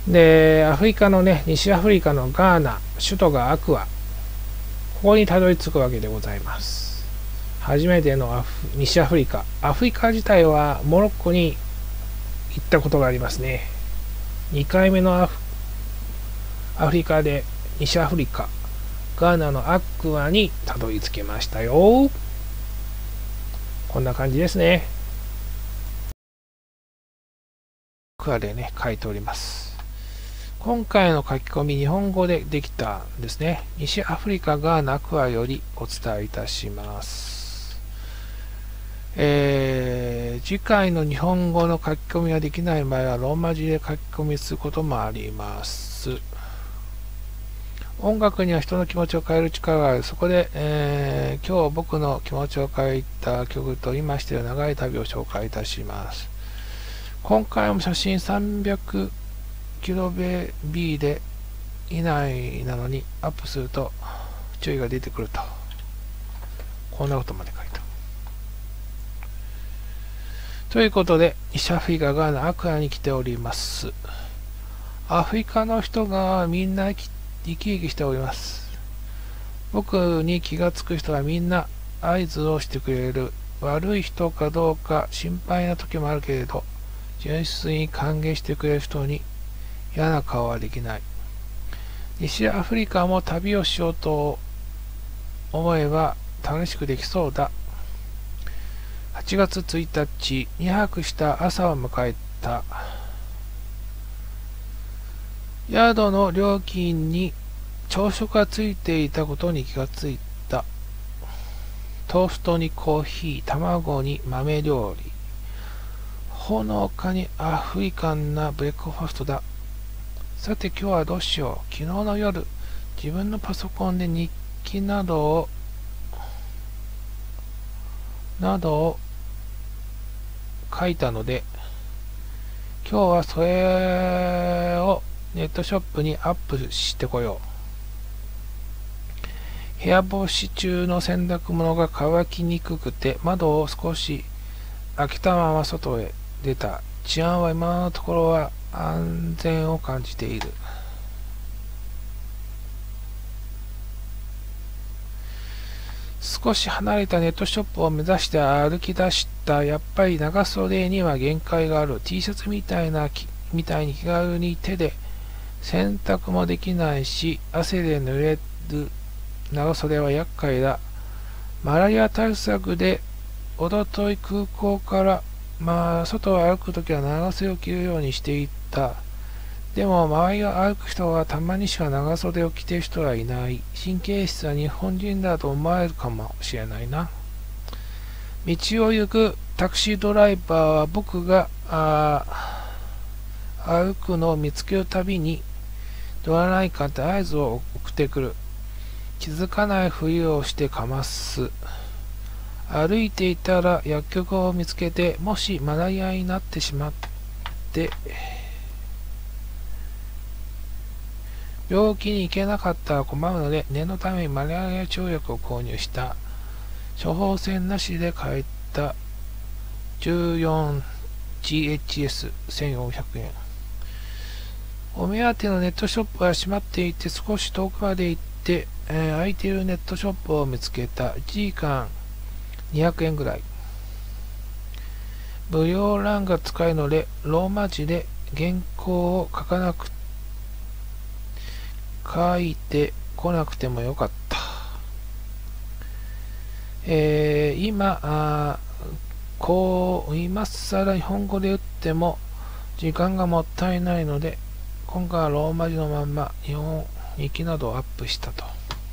で、アフリカのね、西アフリカのガーナ、首都がアクア、ここにたどり着くわけでございます。初めての西アフリカ。アフリカ自体はモロッコに行ったことがありますね。2回目のアフリカで西アフリカ、ガーナのアクアにたどり着けましたよ。こんな感じですね。アクアでね、書いております。今回の書き込み、日本語でできたんですね。西アフリカガーナアクアよりお伝えいたします。次回の日本語の書き込みができない場合は、ローマ字で書き込みすることもあります。音楽には人の気持ちを変える力がある。そこで、今日僕の気持ちを変えた曲と今している長い旅を紹介いたします。今回も写真300キロベ B で以内なのにアップすると注意が出てくると。こんなことまで書いた。ということで、西アフリカガーナアクアに来ております。アフリカの人がみんな生き生きしております。僕に気がつく人はみんな合図をしてくれる。悪い人かどうか心配な時もあるけれど、純粋に歓迎してくれる人に嫌な顔はできない。西アフリカも旅をしようと思えば楽しくできそうだ。8月1日、2泊した朝を迎えた。宿の料金に朝食がついていたことに気がついた。トーストにコーヒー、卵に豆料理。ほのかにアフリカンなブレックファストだ。さて今日はどうしよう。昨日の夜、自分のパソコンで日記などを書いたので、今日はそれをネットショップにアップしてこよう。部屋干し中の洗濯物が乾きにくくて、窓を少し開けたまま外へ出た。治安は今のところは安全を感じている。少し離れたネットショップを目指して歩き出した。やっぱり長袖には限界がある。T シャツみたいに気軽に手で洗濯もできないし、汗で濡れる長袖は厄介だ。マラリア対策でおととい空港から外を歩くときは長袖を着るようにしていった。でも周りを歩く人はたまにしか長袖を着ている人はいない。神経質は日本人だと思われるかもしれないな。道を行くタクシードライバーは僕が歩くのを見つけるたびに乗らないかって合図を送ってくる。気づかないふりをしてかます。歩いていたら薬局を見つけて、もしマラリアになってしまって病気に行けなかったら困るので、念のためにマラリア治療薬を購入した。処方箋なしで買えた 14GHS1400 円。お目当てのネットショップは閉まっていて、少し遠くまで行って、空いているネットショップを見つけた。1時間200円ぐらい。無料欄が使えるので、ローマ字で原稿を書いてこなくてもよかった。今更日本語で打っても時間がもったいないので、今回はローマ字のまんま日本日記などをアップしたと。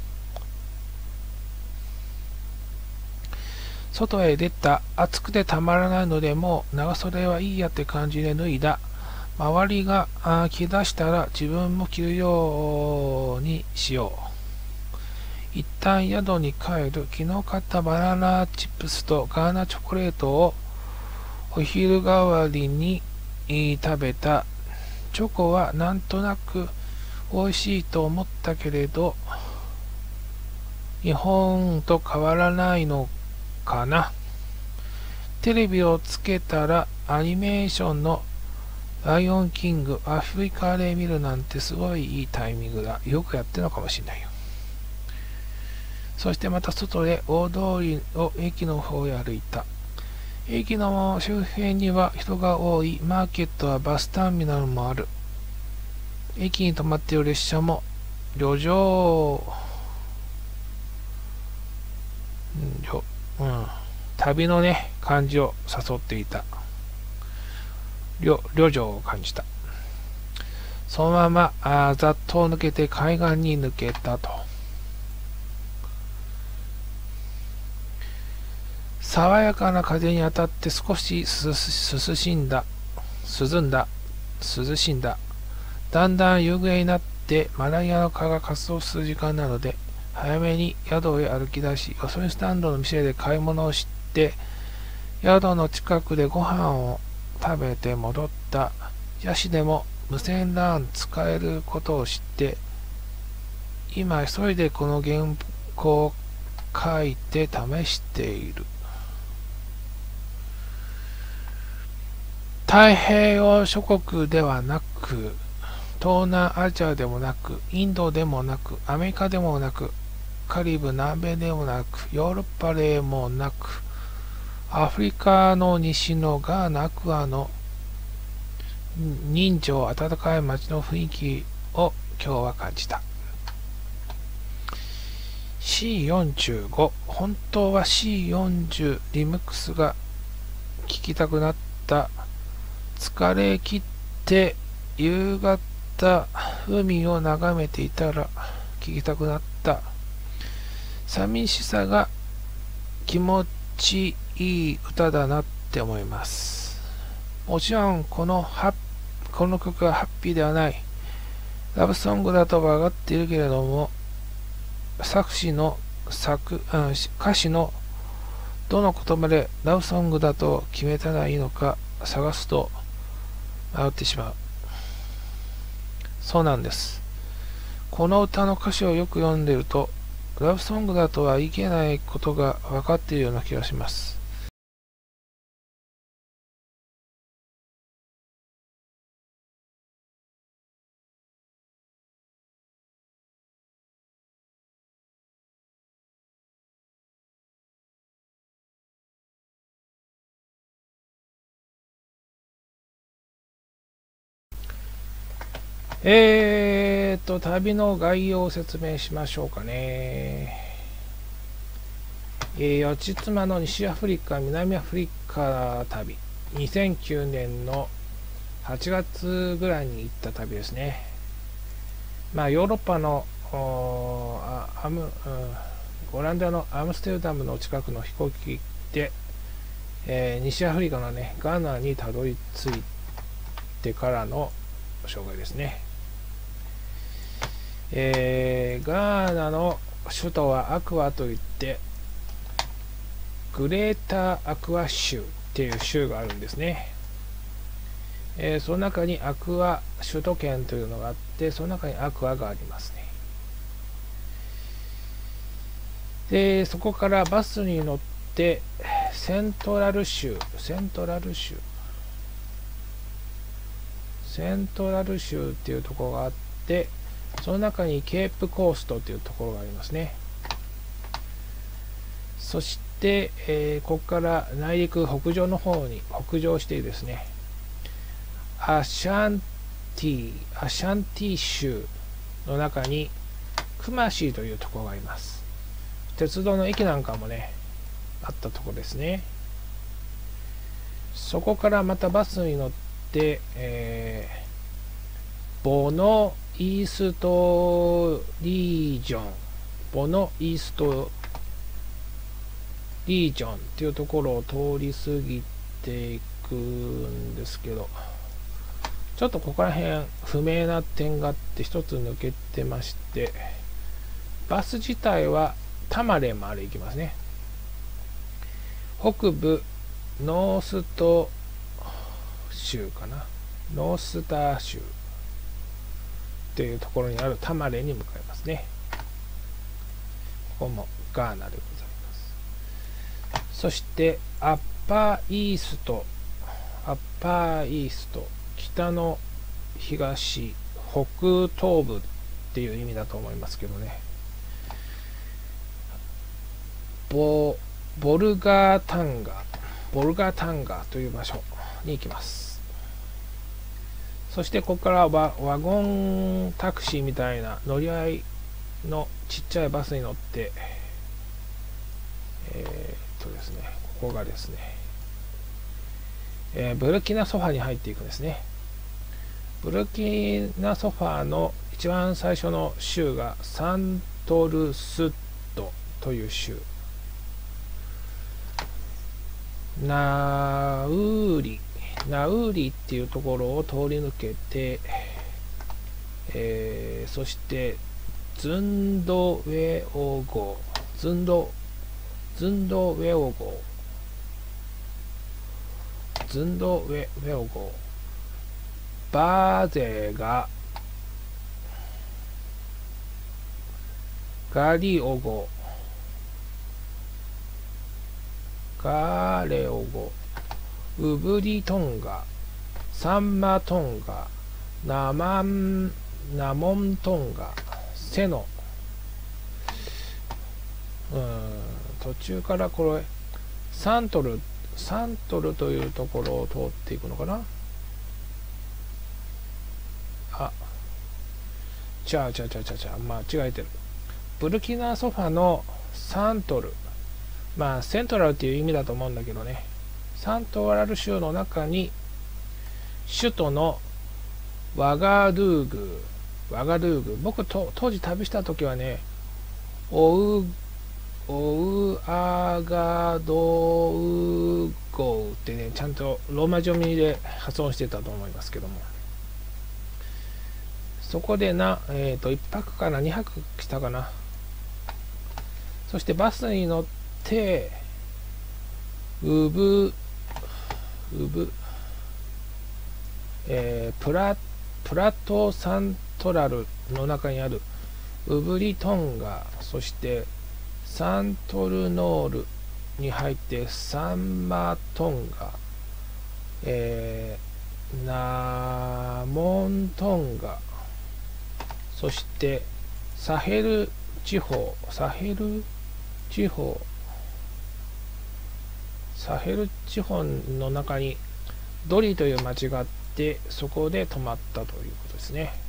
外へ出た。暑くてたまらないので、もう長袖はいいやって感じで脱いだ。周りが着出したら自分も着るようにしよう。一旦宿に帰る。昨日買ったバナナチップスとガーナチョコレートをお昼代わりに食べた。チョコはなんとなく美味しいと思ったけれど、日本と変わらないのかな。テレビをつけたらアニメーションのライオンキング、アフリカで見るなんてすごいいいタイミングだ。よくやってるのかもしれないよ。そしてまた外で大通りを駅の方へ歩いた。駅の周辺には人が多い。マーケットはバスターミナルもある。駅に止まっている列車も旅情、旅のね、感じを誘っていた。旅情を感じた。そのままざっと抜けて海岸に抜けたと。爽やかな風に当たって少し涼しんだ。涼しんだ。だんだん夕暮れになってマラリアの蚊が活動する時間なので、早めに宿へ歩き出し、ガソリンスタンドの店で買い物をして、宿の近くでご飯を食べて戻った。ヤシでも無線 LAN 使えることを知って、今急いでこの原稿を書いて試している。太平洋諸国ではなく、東南アジアでもなく、インドでもなく、アメリカでもなく、カリブ南米でもなく、ヨーロッパでもなく、アフリカの西のガーナアクアの人情温かい街の雰囲気を今日は感じた。C45、本当は C40 リムックスが聴きたくなった。疲れ切って夕方海を眺めていたら聴きたくなった。寂しさが気持ちいい歌だなって思います。もちろんこの曲はハッピーではない。ラブソングだとは分かっているけれども、歌詞のどの言葉でラブソングだと決めたらいいのか探すと迷ってしまう。そうなんです。この歌の歌詞をよく読んでいると、ラブソングだとは言い切れないことが分かっているような気がします。旅の概要を説明しましょうかね。よち妻の西アフリカ、南アフリカ旅。2009年の8月ぐらいに行った旅ですね。ヨーロッパのオランダのアムステルダムの近くの飛行機で、西アフリカのね、ガーナにたどり着いてからの紹介ですね。ガーナの首都はアクアといって、グレーターアクア州っていう州があるんですね。その中にアクア首都圏というのがあって、その中にアクアがありますね。で、そこからバスに乗ってセントラル州っていうところがあって、その中にケープコーストというところがありますね。そして、ここから内陸北上の方に北上してですね、アシャンティ州の中にクマシーというところがあります。鉄道の駅なんかもね、あったところですね。そこからまたバスに乗って、ボノイーストリージョンっていうところを通り過ぎていくんですけど、ちょっとここら辺不明な点があって一つ抜けてまして、バス自体はタマレまで行きますね。北部ノースト州かな、ノースター州というところにあるタマレに向かいますね。ここもガーナでございます。そしてアッパーイースト北の東、北東部っていう意味だと思いますけどね。ボルガタンガという場所に行きます。そしてここからワゴンタクシーみたいな乗り合いのちっちゃいバスに乗ってですね、ここがですね、ブルキナソファに入っていくんですね。ブルキナソファの一番最初の州がサントルスットという州。ナウーリっていうところを通り抜けて、そしてズンドウェオ号バーゼがガレオ号ウブリトンガ、サンマトンガ、ナモントンガ、セノ。途中からこれサントルというところを通っていくのかな。間違えてる。ブルキナソファのサントル、セントラルっていう意味だと思うんだけどね、サントラル州の中に首都のワガドゥーグ、僕当時旅した時はね、オウアガドウゴウってね、ちゃんとローマ字読みで発音してたと思いますけども、そこで1泊かな2泊したかな。そしてバスに乗ってプラトサントラルの中にあるウブリトンガ、そしてサントルノールに入ってサンマトンガ、ナモントンガ、そしてサヘル地方の中にドリという町があって、そこで泊まったということですね。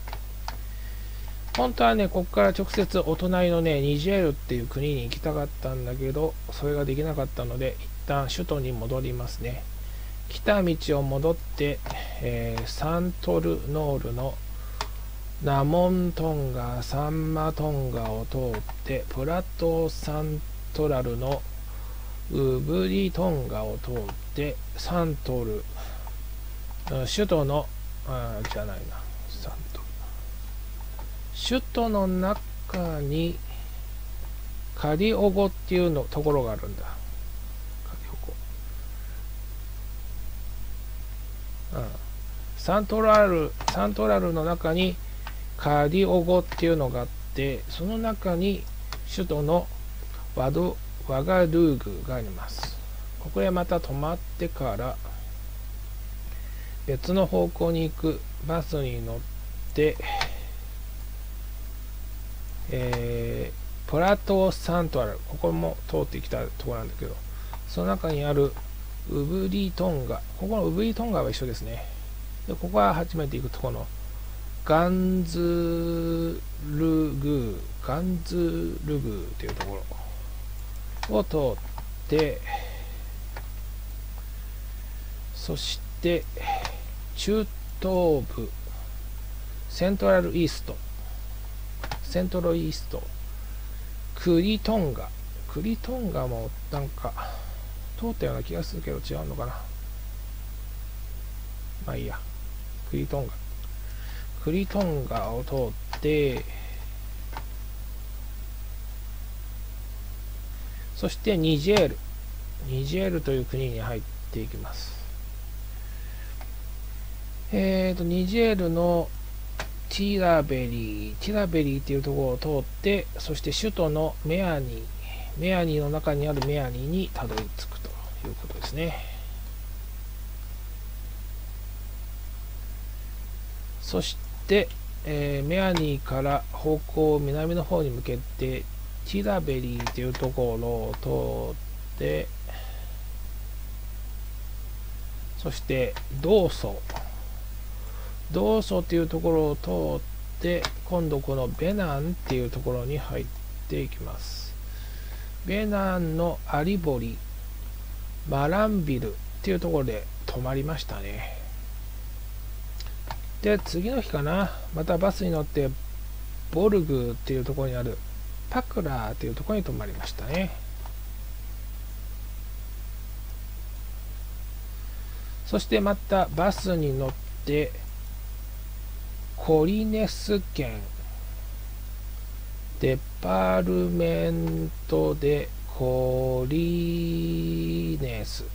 本当はね、ここから直接お隣のね、ニジェールっていう国に行きたかったんだけど、それができなかったので、一旦首都に戻りますね。来た道を戻って、サントルノールのナモントンガ、サンマトンガを通って、プラトサントラルのウブリトンガを通って、サントル、首都の、サントル。首都の中にカリオゴっていうところがあるんだ。カリオゴ。サントラルの中にカリオゴっていうのがあって、その中に首都のワガドゥーグがあります。ここへまた止まってから別の方向に行くバスに乗って、プラトサントラル、ここも通ってきたところなんだけど、その中にあるウブリトンガ、ここのウブリトンガは一緒ですね。でここは初めて行くところのガンズルグーというところを通って、そして中東部セントロイーストクリトンガもなんか通ったような気がするけど違うのかな。まあいいや。クリトンガを通って、そしてニジェールという国に入っていきます。ニジェールのティラベリーっていうところを通って、そして首都のメアニの中にあるメアニにたどり着くということですね。 そして、メアニーから方向を南の方に向けてティラベリーというところを通って、そしてドーソというところを通って今度このベナンっていうところに入っていきます。ベナンのアリボリマランビルっていうところで止まりましたね。で次の日かな、またバスに乗ってボルグっていうところにあるパクラーっていうところに泊まりましたね。そしてまたバスに乗ってコリネス県デパルメントでコリネス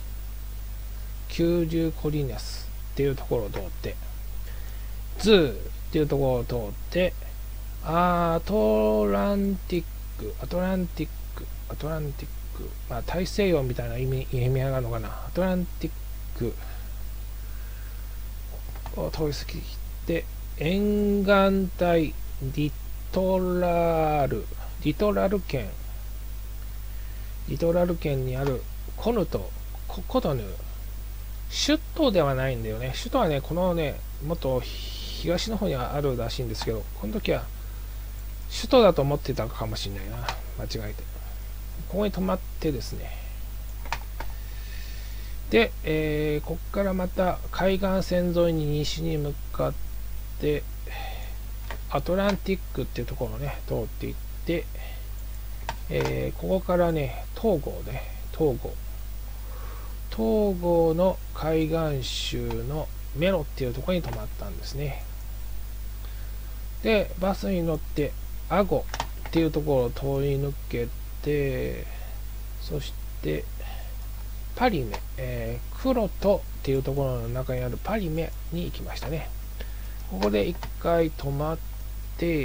90コリネスっていうところを通ってズーっていうところを通ってアトランティック、まあ大西洋みたいな意味合いがあるのかな。アトランティックを通り過ぎて沿岸帯リトラル県にあるコヌとコトヌ、首都ではないんだよね。首都はね、このね、もっと東の方にあるらしいんですけど、この時は首都だと思ってたかもしれないな、間違えて。ここに泊まってですね。で、ここからまた海岸線沿いに西に向かってアトランティックっていうところをね通っていって、ここからね東郷の海岸州のメロっていうところに泊まったんですね。でバスに乗ってアゴっていうところを通り抜けて、そしてパリメ、黒とっていうところの中にあるパリメに行きましたね。ここで一回止まって、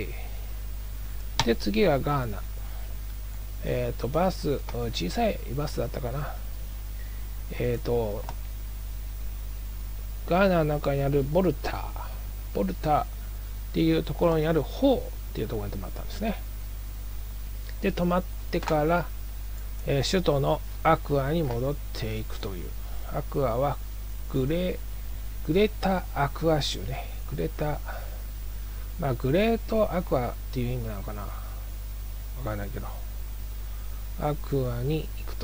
で次はガーナ、バス、小さいバスだったかな。ガーナの中にあるボルタっていうところにあるホーっていうところに止まったんですね。で止まってから、首都のアクアに戻っていくという。アクアはグレタアクア州ね。グレートアクアっていう意味なのかな、わかんないけど、アクアに行くと。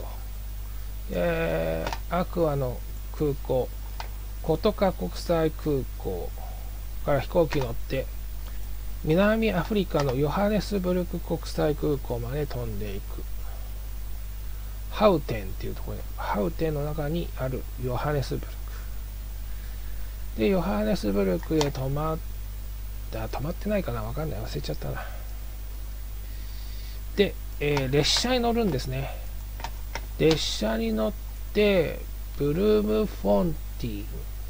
アクアの空港、コトカ国際空港から飛行機に乗って南アフリカのヨハネスブルク国際空港まで飛んでいく。ハウテンっていうところに、ハウテンの中にあるヨハネスブルクで、ヨハネスブルクで止まってないかな、わかんない、忘れちゃったな。で、列車に乗るんですね。列車に乗ってブルームフォンティ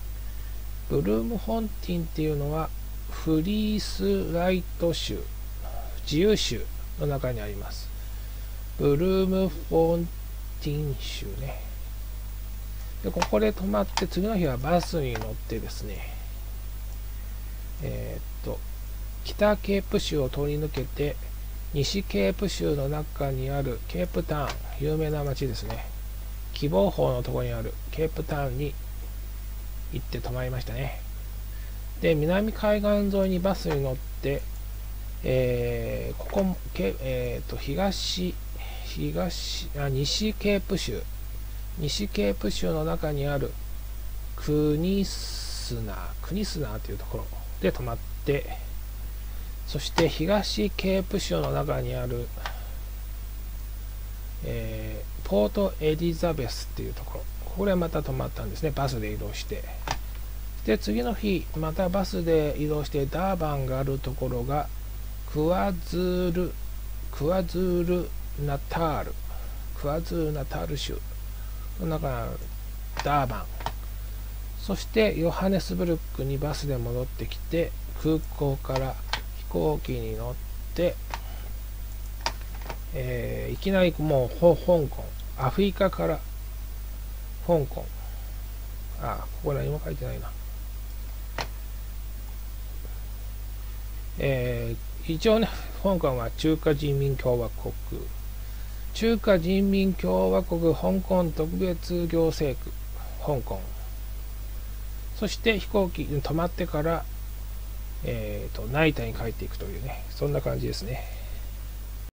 ンっていうのはフリースライト州、自由州の中にあります。ブルームフォンティン州ね。でここで泊まって次の日はバスに乗ってですね、北ケープ州を通り抜けて西ケープ州の中にあるケープタウン、有名な町ですね、希望峰のところにあるケープタウンに行って泊まりましたね。で南海岸沿いにバスに乗って、ここも西ケープ州の中にあるクニスナーというところで泊まって、そして東ケープ州の中にある、ポートエリザベスっていうところ、ここでまた泊まったんですね、バスで移動して。で次の日またバスで移動してダーバンがあるところがクワズールナタール州の中にあるダーバン、そしてヨハネスブルクにバスで戻ってきて、空港から飛行機に乗って、いきなりもう香港、アフリカから香港、ここ何も書いてないな。 一応ね、香港は中華人民共和国、中華人民共和国香港特別行政区、香港。そして飛行機に止まってから、成田に帰っていくというね、そんな感じですね。